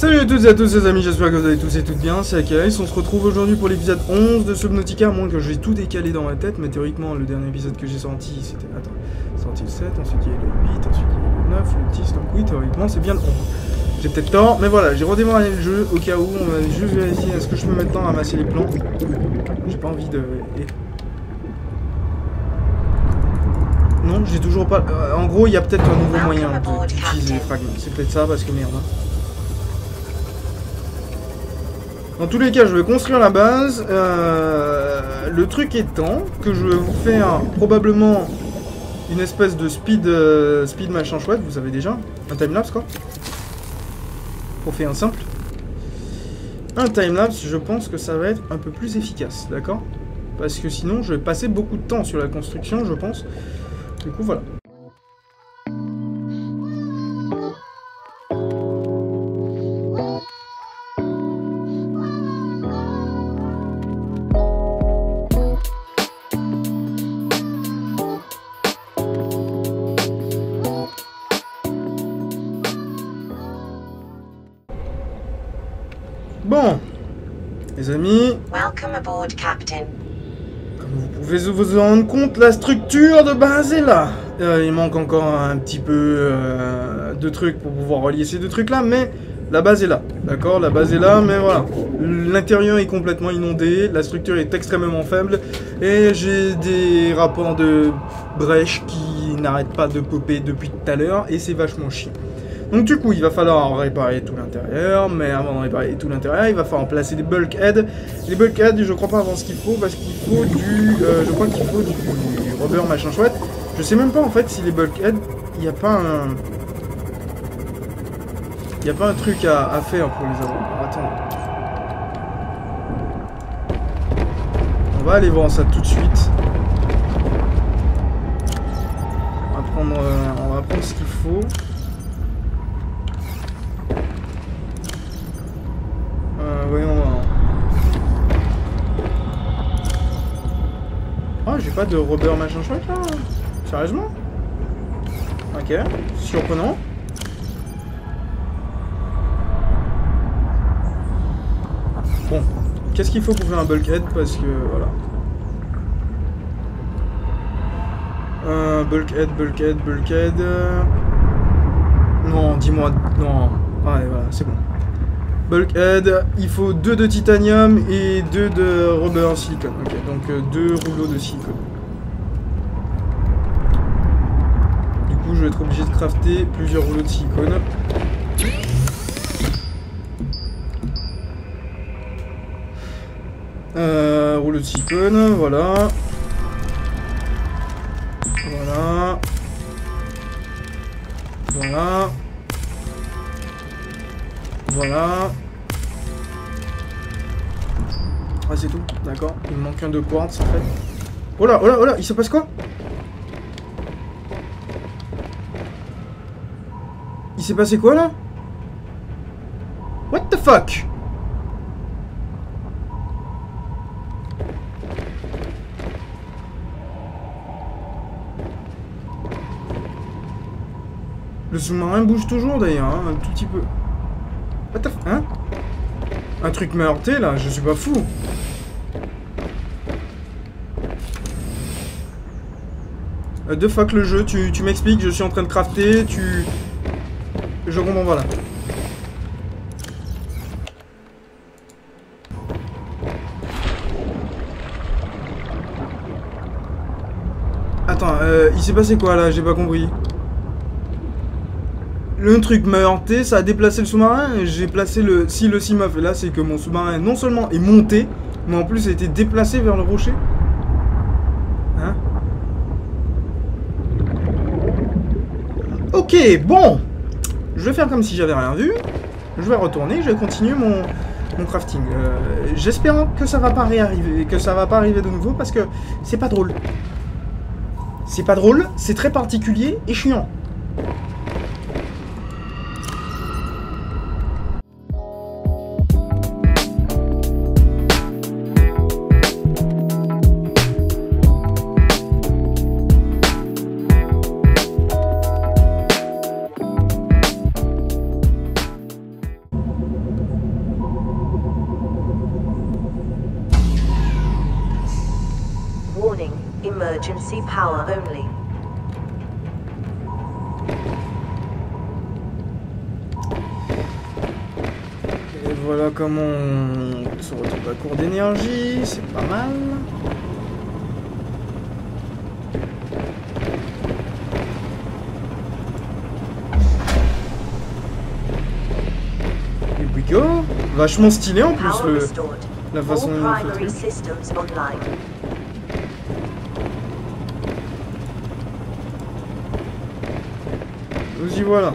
Salut à toutes et à tous les amis, j'espère que vous allez tous et toutes bien, c'est Akaris, on se retrouve aujourd'hui pour l'épisode 11 de Subnautica, à moins que j'ai tout décalé dans ma tête, mais théoriquement le dernier épisode que j'ai sorti c'était... Attends, sorti le 7, ensuite il y a le 8, ensuite il y a le 9, le 10, donc oui, théoriquement c'est bien le 11. J'ai peut-être tort, mais voilà, j'ai redémarré le jeu au cas où, on va juste vérifier est-ce que je peux maintenant ramasser les plans. J'ai pas envie de... Non, j'ai toujours pas... en gros, il y a peut-être un nouveau moyen d'utiliser les fragments, c'est peut-être ça parce que merde. Dans tous les cas, je vais construire la base. Le truc étant que je vais vous faire probablement une espèce de speed machin chouette, vous savez déjà. Un timelapse quoi. Pour faire un simple. Un timelapse, je pense que ça va être un peu plus efficace, d'accord? Parce que sinon, je vais passer beaucoup de temps sur la construction, je pense. Du coup, voilà. Bon, les amis, Welcome aboard, Captain. comme vous pouvez vous en rendre compte, la structure de base est là. Il manque encore un petit peu de trucs pour pouvoir relier ces deux trucs là, mais la base est là, d'accord? La base est là, mais voilà. L'intérieur est complètement inondé, la structure est extrêmement faible, et j'ai des rapports de brèche qui n'arrêtent pas de popper depuis tout à l'heure, et c'est vachement chiant. Donc du coup, il va falloir réparer tout l'intérieur, mais avant de réparer tout l'intérieur, il va falloir placer des bulkheads. Les bulkheads, je crois pas avoir ce qu'il faut, parce qu'il faut du... je crois qu'il faut du rubber machin chouette. Je sais même pas en fait si les bulkheads, il n'y a pas un... Il n'y a pas un truc à faire pour les avoir. Alors, attendez. On va aller voir ça tout de suite. On va prendre ce qu'il faut. Voyons voir. Oh, j'ai pas de rubber machin chouette là. Sérieusement? Ok, surprenant. Bon, qu'est-ce qu'il faut pour faire un bulkhead? Parce que voilà. Bulkhead. Non, dis-moi. Non. Ouais, voilà, c'est bon. Bulkhead, il faut 2 de titanium et 2 de rubber silicone. Ok, donc 2 rouleaux de silicone. Du coup, je vais être obligé de crafter plusieurs rouleaux de silicone. Rouleau de silicone, voilà. Voilà. Voilà. Voilà. Ah c'est tout, d'accord. Il me manque un de quartz en fait. Oh là, oh là, oh là, il se passe quoi? Il s'est passé quoi là? What the fuck? Le sous-marin bouge toujours d'ailleurs, hein, un tout petit peu. What the f... Hein? Un truc m'a heurté là, je suis pas fou. The fuck le jeu, tu m'expliques, je suis en train de crafter, je comprends, voilà. Attends, il s'est passé quoi là? J'ai pas compris. Le truc m'a heurté, ça a déplacé le sous-marin, j'ai placé le... Si le m'a fait là, c'est que mon sous-marin non seulement est monté, mais en plus a été déplacé vers le rocher. Hein? Ok, bon. Je vais faire comme si j'avais rien vu. Je vais retourner, je vais continuer mon crafting. J'espère que ça va pas réarriver, que ça va pas arriver de nouveau, parce que c'est pas drôle. C'est pas drôle, c'est très particulier et chiant. Warning, emergency power only. Et voilà comment on se retrouve à court d'énergie, c'est pas mal. Et puis go, vachement stylé en plus la façon dont on fait le truc. Nous y voilà.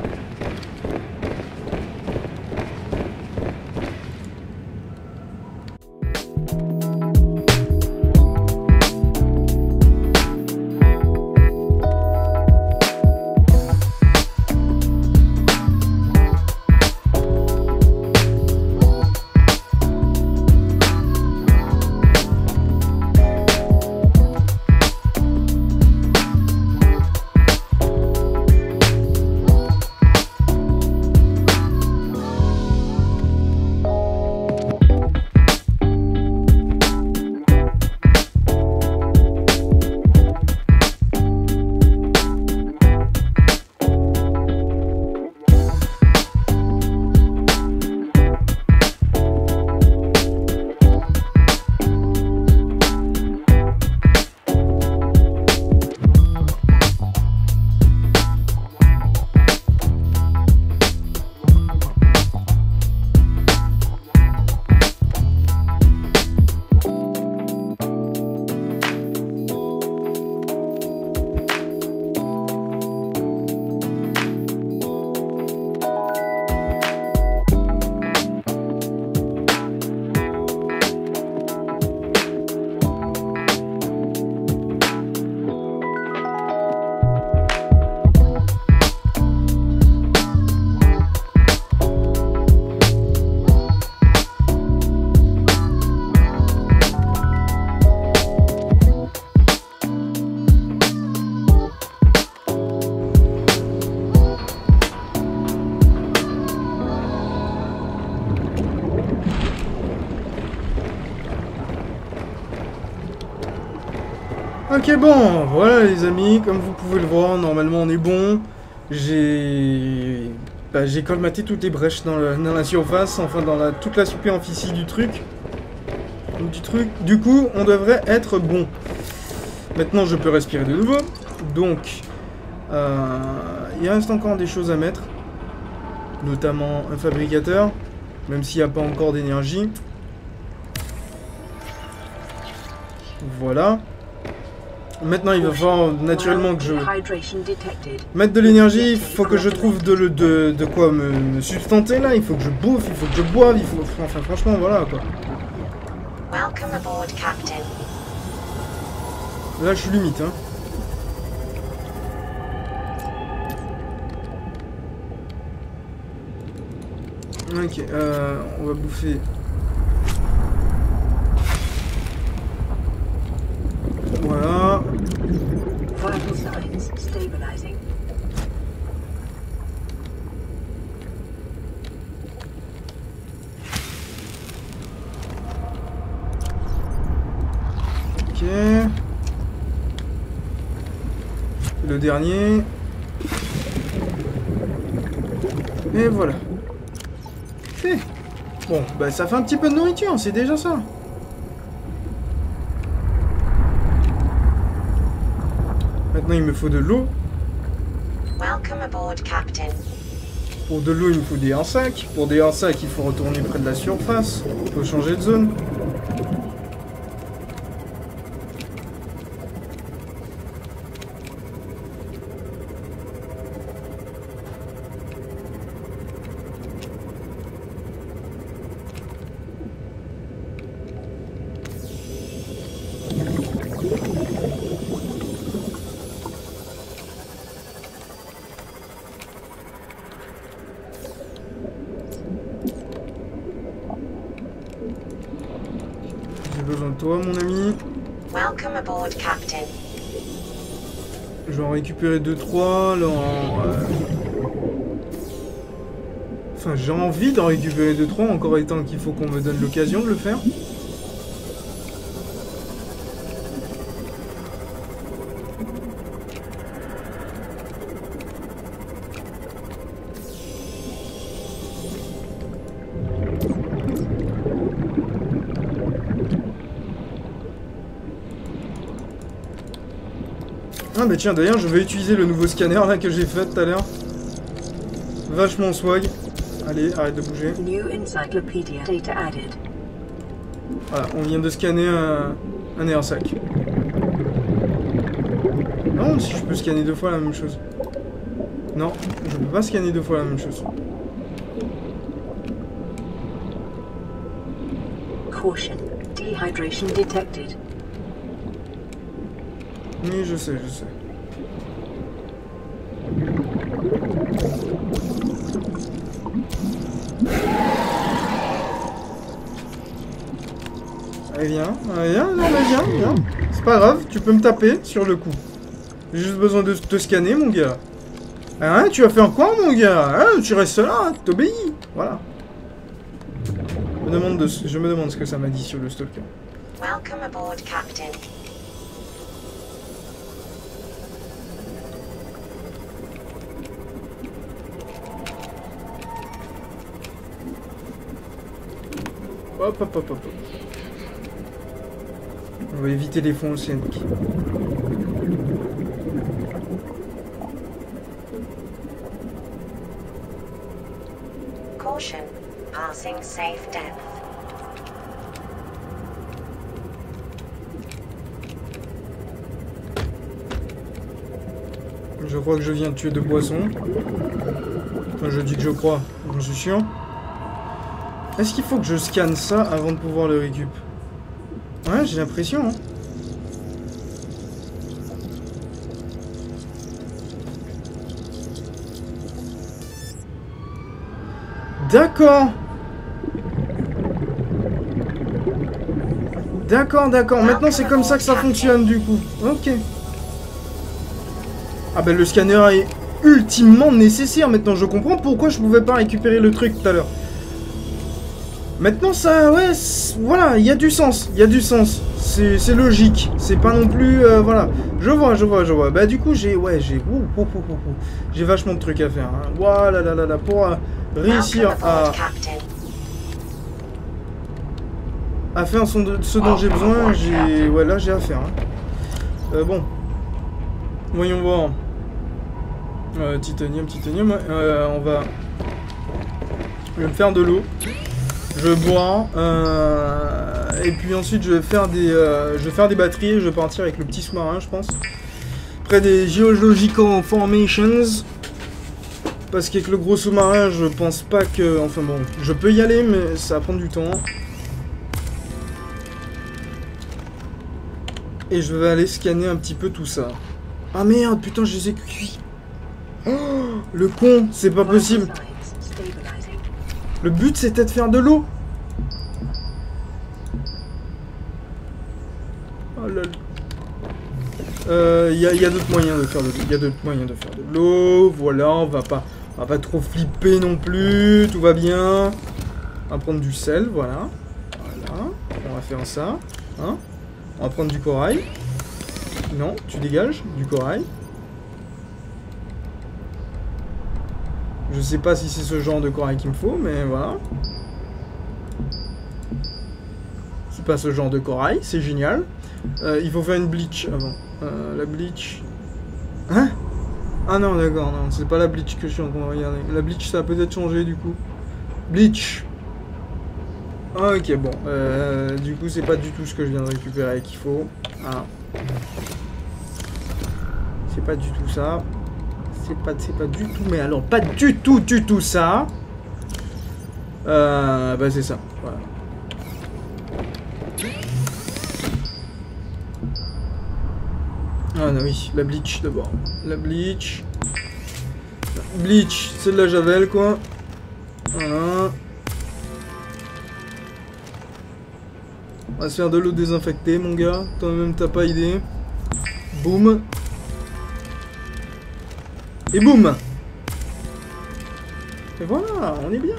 Ok bon, voilà les amis, comme vous pouvez le voir, normalement on est bon. J'ai colmaté toutes les brèches dans la surface, enfin dans toute la superficie du truc. Du coup, on devrait être bon. Maintenant je peux respirer de nouveau. Donc, il reste encore des choses à mettre. Notamment un fabricateur, même s'il n'y a pas encore d'énergie. Voilà. Maintenant, il va falloir naturellement que je mette de l'énergie. Il faut que je trouve de quoi me substanter là. Il faut que je bouffe, il faut que je boive. Il faut, enfin, franchement, voilà quoi. Là, je suis limite. Hein. Ok, on va bouffer. Voilà. Ok. Le dernier. Et voilà. Ok. Bon, bah ça fait un petit peu de nourriture, c'est déjà ça. Maintenant, il me faut de l'eau. Pour de l'eau, il me faut des sacs. Pour des sacs, il faut retourner près de la surface. Il faut changer de zone. J'ai besoin de toi, mon ami. Welcome aboard, Captain. Je vais en récupérer 2-3. Là, enfin, j'ai envie d'en récupérer 2-3, encore étant qu'il faut qu'on me donne l'occasion de le faire. Ah bah tiens, d'ailleurs, je vais utiliser le nouveau scanner là que j'ai fait tout à l'heure. Vachement swag. Allez, arrête de bouger. New encyclopedia data added. Voilà, on vient de scanner un airsac. Non, si je peux scanner 2 fois la même chose. Non, je peux pas scanner 2 fois la même chose. Caution. Dehydration detected. Oui, je sais, je sais. Allez, viens, non mais viens. C'est pas grave, tu peux me taper sur le coup. J'ai juste besoin de te scanner, mon gars. Hein, tu vas faire quoi, mon gars? Hein, tu restes là, t'obéis. Voilà. Je me demande ce que ça m'a dit sur le stalker. Welcome aboard, Captain. Hop. On va éviter les fonds océaniques. Caution. Passing safe depth. Je crois que je viens de tuer 2 poissons. Enfin, je dis que je crois, j'en suis sûr. Est-ce qu'il faut que je scanne ça avant de pouvoir le récup? Ouais, j'ai l'impression. Hein. D'accord. D'accord. Maintenant, c'est comme ça que ça fonctionne, du coup. Ok. Ah ben, le scanner est ultimement nécessaire. Maintenant, je comprends pourquoi je pouvais pas récupérer le truc tout à l'heure. Maintenant, ça, ouais, voilà, il y a du sens. C'est logique. C'est pas non plus, voilà. Je vois. Bah, du coup, j'ai vachement de trucs à faire. Hein. Voilà, pour réussir à faire ce dont j'ai besoin, là, j'ai à faire. Hein. Bon. Voyons voir. Titanium, je vais me faire de l'eau. Je bois, et puis ensuite je vais faire des batteries et je vais partir avec le petit sous-marin, je pense. Près des Geological Formations. Parce qu'avec le gros sous-marin, je pense pas que... Enfin bon, je peux y aller, mais ça va prendre du temps. Et je vais aller scanner un petit peu tout ça. Ah merde, putain, je les ai cuits. Oh, le con, c'est pas possible. Le but, c'était de faire de l'eau. Oh là là. Y a d'autres moyens de faire de l'eau. Voilà, on va pas trop flipper non plus. Tout va bien. On va prendre du sel, voilà. On va faire ça. Hein, on va prendre du corail. Non, tu dégages du corail. Je sais pas si c'est ce genre de corail qu'il me faut, mais voilà. C'est pas ce genre de corail, c'est génial. Il faut faire une bleach avant. La bleach... Hein? Ah non, d'accord, non, c'est pas la bleach que je suis en train de regarder. La bleach, ça a peut-être changé, du coup. Bleach. Ah, ok, bon. Du coup, c'est pas du tout ce que je viens de récupérer qu'il faut. Ah. C'est pas du tout ça. C'est pas du tout, mais alors pas du tout ça. Bah c'est ça, voilà. Ah non, oui, la bleach d'abord. La bleach. Bleach, c'est de la javel quoi. Voilà. On va se faire de l'eau désinfectée mon gars. Toi-même t'as pas idée. Boum. Et boum. Et voilà, on est bien.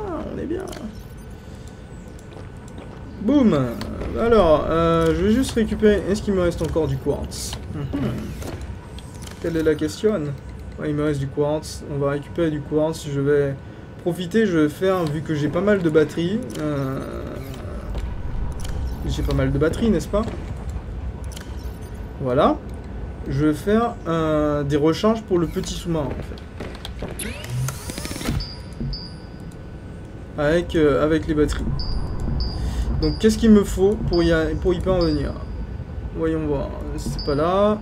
Boum. Alors, je vais juste récupérer... Est-ce qu'il me reste encore du quartz? Quelle est la question? Ouais, il me reste du quartz. On va récupérer du quartz. Je vais profiter, je vais faire... Vu que j'ai pas mal de batteries... J'ai pas mal de batteries, n'est-ce pas? Voilà. Je vais faire des recharges pour le petit sous-marin en fait. Avec les batteries. Donc qu'est-ce qu'il me faut pour y parvenir? Voyons voir, c'est pas là.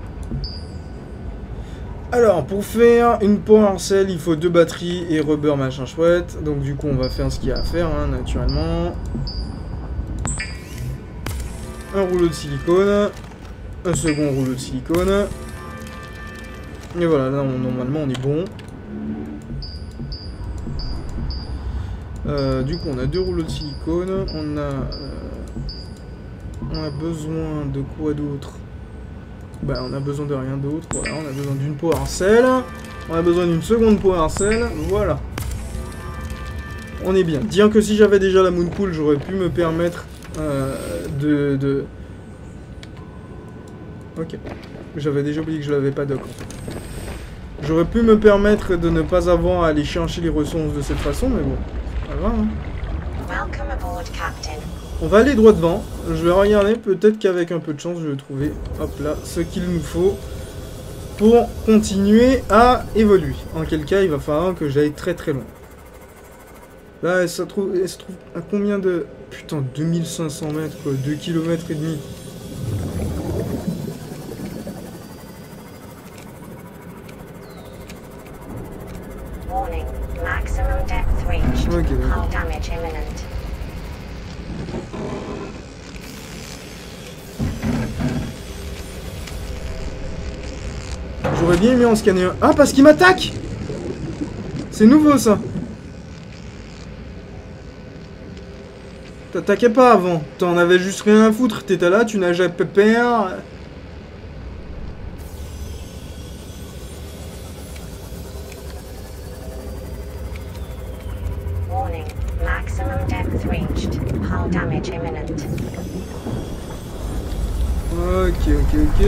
Alors, pour faire une power cell, il faut 2 batteries et rubber machin chouette. Donc du coup, on va faire ce qu'il y a à faire, hein, naturellement. Un rouleau de silicone. Un second rouleau de silicone. Et voilà, là, normalement, on est bon. Du coup, on a 2 rouleaux de silicone. On a besoin de quoi d'autre? Bah, on a besoin de rien d'autre. Voilà, on a besoin d'une power cell. On a besoin d'une seconde power cell. Voilà. On est bien. Dire que si j'avais déjà la Moonpool, j'aurais pu me permettre Ok. J'avais déjà oublié que je l'avais pas doc. J'aurais pu me permettre de ne pas avoir à aller chercher les ressources de cette façon, mais bon. Pas grave, hein. Welcome aboard, Captain. On va aller droit devant. Je vais regarder. Peut-être qu'avec un peu de chance, je vais trouver, hop là, ce qu'il nous faut pour continuer à évoluer. En quel cas, il va falloir que j'aille très très loin. Là, elle se trouve à combien de... Putain, 2500 mètres, quoi. 2 km et demi. Warning, maximum depth reached. Ok, d'accord. Hull damage imminent. J'aurais bien aimé en scanner un. Ah, parce qu'il m'attaque! C'est nouveau, ça. T'attaquais pas avant. T'en avais juste rien à foutre. T'étais là, tu nageais pépère. Warning, maximum depth reached. Hull damage imminent. Ok.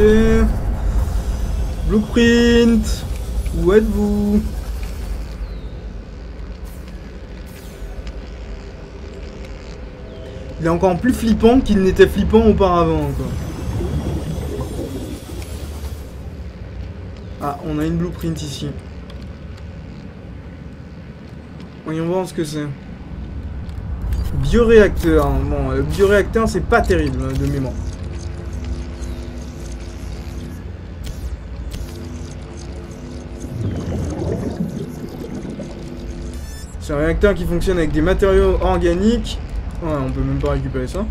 Blueprint. Où êtes-vous? Il est encore plus flippant qu'il n'était flippant auparavant, quoi. Ah, on a une blueprint ici. Voyons voir ce que c'est. Bioréacteur. Bon, le bioréacteur, c'est pas terrible, hein, de mémoire. C'est un réacteur qui fonctionne avec des matériaux organiques. Ouais, on peut même pas récupérer ça.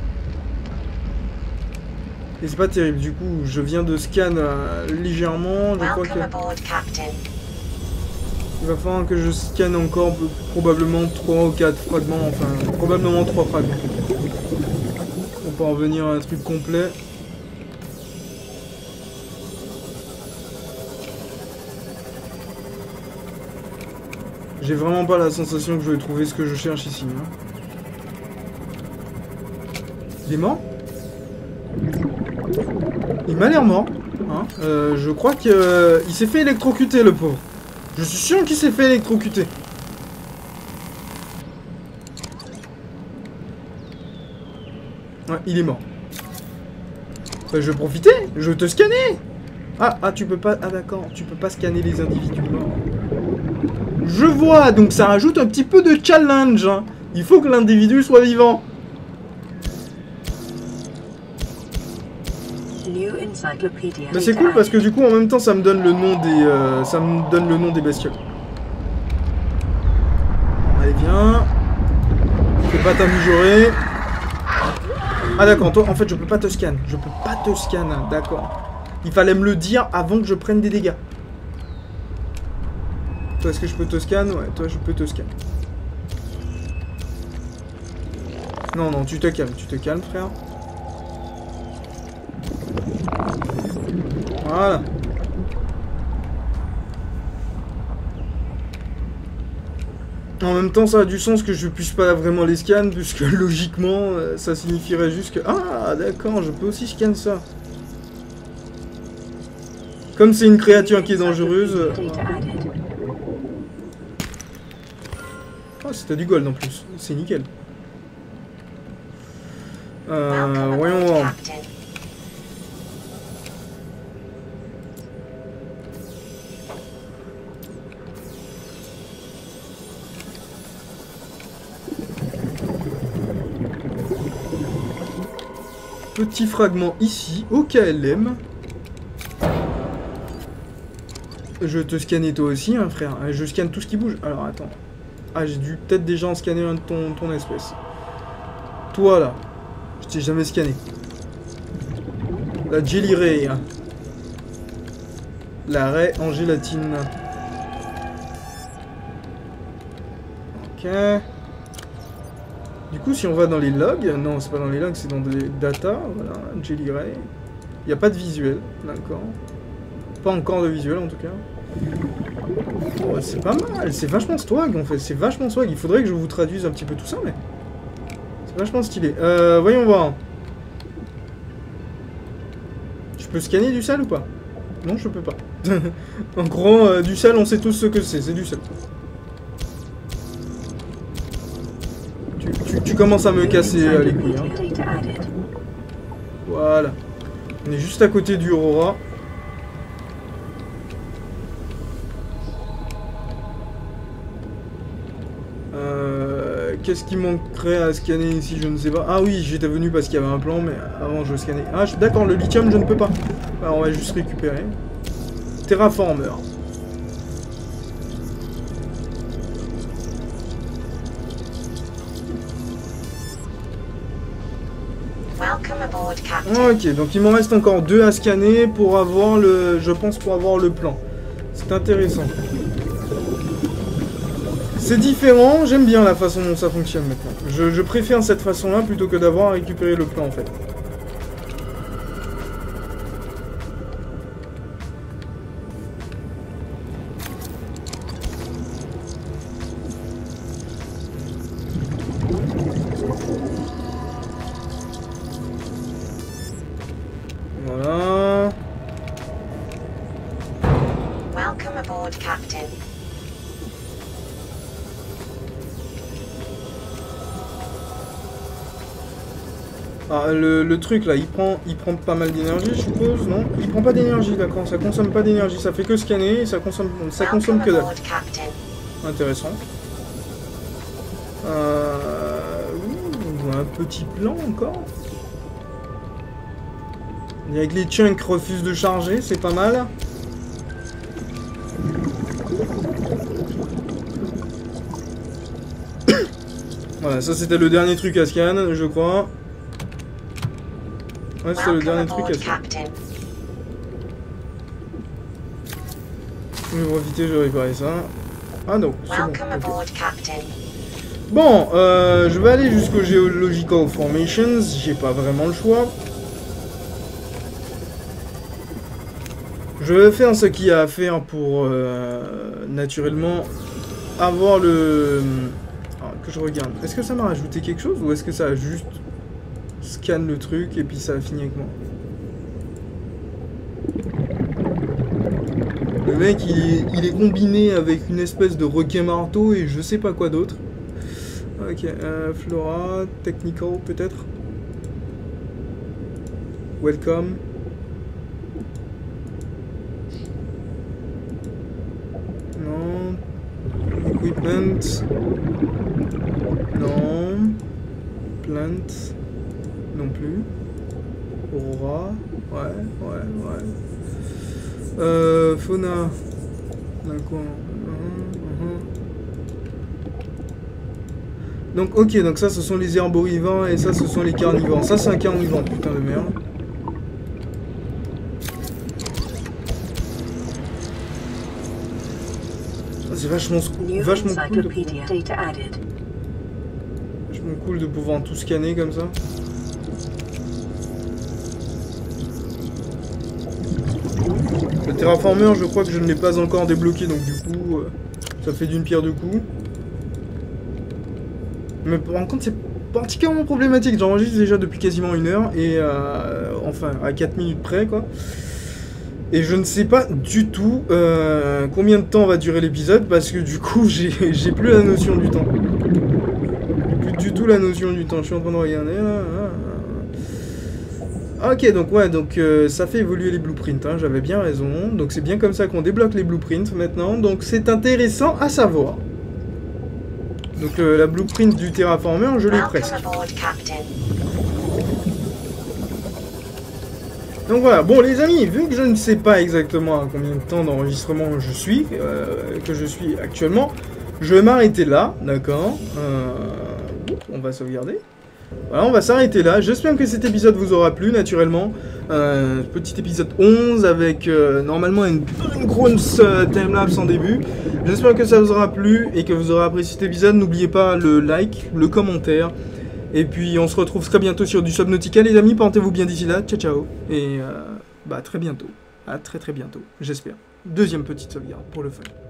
Et c'est pas terrible, du coup, je viens de scan légèrement. Je crois que... Welcome aboard, Captain. Il va falloir que je scanne encore probablement 3 ou 4 fragments, enfin, probablement 3 fragments. Pour parvenir à un truc complet. J'ai vraiment pas la sensation que je vais trouver ce que je cherche ici. Hein. Il est mort? Il m'a l'air mort. Hein. Je crois qu'il s'est fait électrocuter, le pauvre. Je suis sûr qu'il s'est fait électrocuter. Ouais, il est mort. Bah, je vais profiter. Je vais te scanner. Ah, tu peux pas... Ah, d'accord. Tu peux pas scanner les individus morts. Je vois. Donc, ça rajoute un petit peu de challenge. Hein. Il faut que l'individu soit vivant. Mais c'est cool parce que du coup en même temps ça me donne le nom des bestioles. Allez viens. Fais pas t'améliorer. Ah d'accord, toi en fait je peux pas te scan. Je peux pas te scan, d'accord. Il fallait me le dire avant que je prenne des dégâts. Toi est-ce que je peux te scan? Ouais, toi je peux te scan. Non, tu te calmes frère. Voilà. En même temps, ça a du sens que je puisse pas vraiment les scan, puisque logiquement, ça signifierait juste que... Ah, d'accord, je peux aussi scan ça. Comme c'est une créature qui est dangereuse... Ah, c'était du gold en plus. C'est nickel. Voyons voir. petit fragment ici, au KLM. Je vais te scanner toi aussi, hein, frère. Je scanne tout ce qui bouge. Alors, attends. Ah, j'ai dû peut-être déjà en scanner un de ton espèce. Toi, là. Je t'ai jamais scanné. La Jelly Ray. La raie en gélatine. Ok. Du coup, si on va dans les logs... Non, c'est pas dans les logs, c'est dans les data. Voilà, Jelly Ray. Il n'y a pas de visuel. D'accord. Pas encore de visuel, en tout cas. Oh, c'est pas mal. C'est vachement swag, en fait. C'est vachement swag. Il faudrait que je vous traduise un petit peu tout ça, mais... C'est vachement stylé. Voyons voir. Je peux scanner du sel ou pas? Non, je peux pas. En gros, du sel, on sait tous ce que c'est. C'est du sel. Tu commences à me casser les couilles. Hein. Voilà. On est juste à côté du Aurora. Qu'est-ce qui manquerait à scanner ici? Je ne sais pas. Ah oui, j'étais venu parce qu'il y avait un plan, mais avant je scannais. Ah, d'accord, le lithium, je ne peux pas. Alors, on va juste récupérer. Terraformer. Ok, donc il m'en reste encore 2 à scanner pour avoir le... Je pense pour avoir le plan. C'est intéressant. C'est différent, j'aime bien la façon dont ça fonctionne maintenant. Je préfère cette façon-là plutôt que d'avoir à récupérer le plan en fait. Voilà. Welcome aboard, Captain. Ah, le truc là, il prend pas mal d'énergie, je suppose, non? Il prend pas d'énergie, d'accord, ça consomme pas d'énergie, ça fait que scanner, ça consomme que dalle. Intéressant. Un petit plan encore. Il y a que les chunks refusent de charger, c'est pas mal. Voilà, ça c'était le dernier truc à scan, je crois. Ouais, c'est le dernier truc à faire. Je vais profiter, je vais réparer ça. Ah non, c'est bon. Okay. Bon, je vais aller jusqu'au Geological Formations. J'ai pas vraiment le choix. Je vais faire ce qu'il y a à faire pour, naturellement, avoir le... Ah, que je regarde. Est-ce que ça m'a rajouté quelque chose ou est-ce que ça a juste... scanne le truc et puis ça a fini avec moi. Le mec il est combiné avec une espèce de requin marteau et je sais pas quoi d'autre. Ok, Flora, Technical peut-être. Welcome. Non. Equipment. Non. Plant. Non plus. Aurora. Ouais. Fauna. D'accord. Donc ok, donc ça ce sont les herborivores et ça ce sont les carnivores. Ça c'est un carnivore, putain de merde. C'est vachement cool. Vachement cool de pouvoir tout scanner comme ça. Le terraformer, je crois que je ne l'ai pas encore débloqué, donc du coup, ça fait d'une pierre deux coups. Mais par contre, c'est particulièrement problématique. J'enregistre déjà depuis quasiment 1 heure, et enfin, à 4 minutes près, quoi. Et je ne sais pas du tout combien de temps va durer l'épisode, parce que du coup, j'ai plus la notion du temps. Plus du tout la notion du temps. Je suis en train de regarder, là. Ok, donc ouais, donc ça fait évoluer les blueprints, hein, j'avais bien raison. Donc c'est bien comme ça qu'on débloque les blueprints maintenant. Donc c'est intéressant à savoir. Donc la blueprint du terraformer, je l'ai presque. Donc voilà, bon les amis, vu que je ne sais pas exactement à combien de temps d'enregistrement je suis, que je suis actuellement, je vais m'arrêter là, d'accord. On va sauvegarder. Voilà, on va s'arrêter là. J'espère que cet épisode vous aura plu, naturellement. Petit épisode 11 avec normalement une grosse timelapse en début. J'espère que ça vous aura plu et que vous aurez apprécié cet épisode. N'oubliez pas le like, le commentaire. Et puis on se retrouve très bientôt sur du Subnautica, les amis. Portez-vous bien d'ici là. Ciao, ciao. Et très bientôt. À très bientôt, j'espère. Deuxième petite sauvegarde pour le fun.